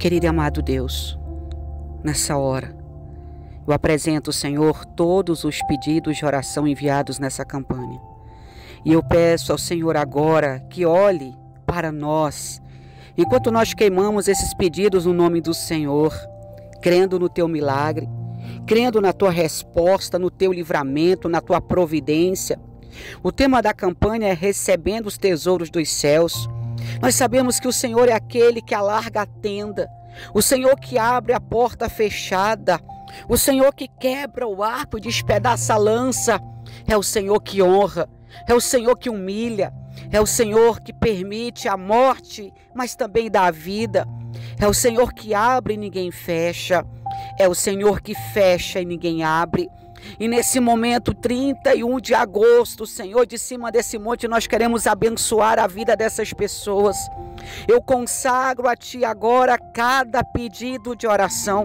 Querido e amado Deus, nessa hora, eu apresento, Senhor, todos os pedidos de oração enviados nessa campanha. E eu peço ao Senhor agora que olhe para nós, enquanto nós queimamos esses pedidos no nome do Senhor, crendo no Teu milagre, crendo na Tua resposta, no Teu livramento, na Tua providência. O tema da campanha é recebendo os tesouros dos céus. Nós sabemos que o Senhor é aquele que alarga a tenda, o Senhor que abre a porta fechada, o Senhor que quebra o arco e despedaça a lança. É o Senhor que honra, é o Senhor que humilha, é o Senhor que permite a morte, mas também dá a vida. É o Senhor que abre e ninguém fecha, é o Senhor que fecha e ninguém abre. E nesse momento, 31 de agosto, Senhor, de cima desse monte, nós queremos abençoar a vida dessas pessoas. Eu consagro a Ti agora cada pedido de oração.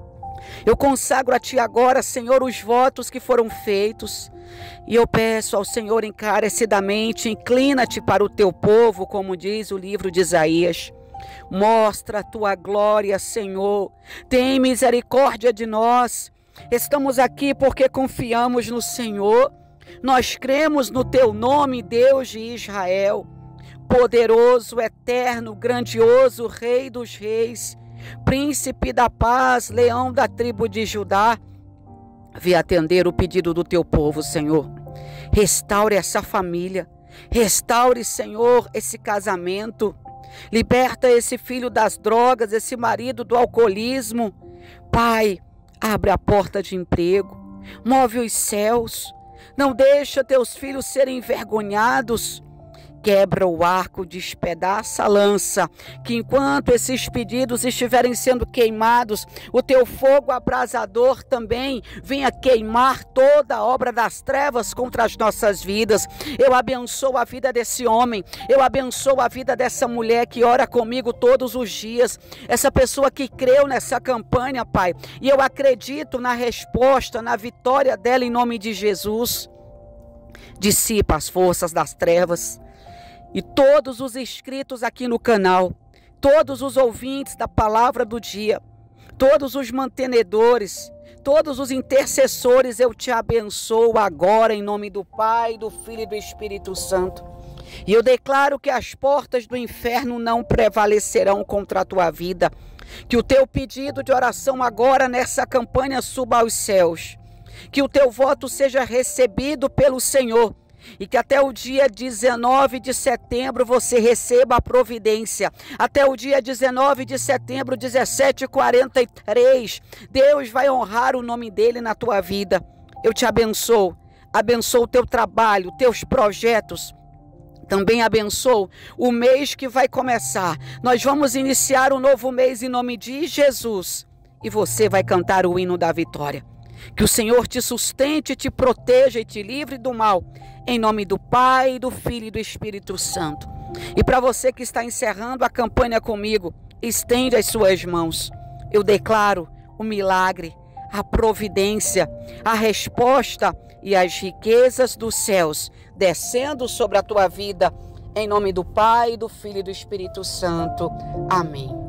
Eu consagro a Ti agora, Senhor, os votos que foram feitos. E eu peço ao Senhor encarecidamente, inclina-te para o Teu povo, como diz o livro de Isaías. Mostra a Tua glória, Senhor. Tem misericórdia de nós. Estamos aqui porque confiamos no Senhor. Nós cremos no Teu nome, Deus de Israel. Poderoso, eterno, grandioso, Rei dos reis, Príncipe da paz, Leão da tribo de Judá. Vem atender o pedido do Teu povo, Senhor. Restaure essa família. Restaure, Senhor, esse casamento. Liberta esse filho das drogas, esse marido do alcoolismo. Pai, abre a porta de emprego, move os céus, não deixa Teus filhos serem envergonhados. Quebra o arco, despedaça a lança, que enquanto esses pedidos estiverem sendo queimados, o Teu fogo abrasador também venha queimar toda a obra das trevas contra as nossas vidas. Eu abençoo a vida desse homem, eu abençoo a vida dessa mulher que ora comigo todos os dias, essa pessoa que creu nessa campanha, Pai, e eu acredito na resposta, na vitória dela em nome de Jesus. Dissipa as forças das trevas. E todos os inscritos aqui no canal, todos os ouvintes da palavra do dia, todos os mantenedores, todos os intercessores, eu te abençoo agora em nome do Pai, do Filho e do Espírito Santo. E eu declaro que as portas do inferno não prevalecerão contra a tua vida. Que o teu pedido de oração agora nessa campanha suba aos céus. Que o teu voto seja recebido pelo Senhor. E que até o dia 19 de setembro você receba a providência. Até o dia 19 de setembro, 17h43, Deus vai honrar o nome dele na tua vida. Eu te abençoo. Abençoo o teu trabalho, teus projetos. Também abençoo o mês que vai começar. Nós vamos iniciar um novo mês em nome de Jesus. E você vai cantar o hino da vitória. Que o Senhor te sustente, te proteja e te livre do mal. Em nome do Pai, do Filho e do Espírito Santo. E para você que está encerrando a campanha comigo, estende as suas mãos. Eu declaro o milagre, a providência, a resposta e as riquezas dos céus descendo sobre a tua vida. Em nome do Pai, do Filho e do Espírito Santo. Amém.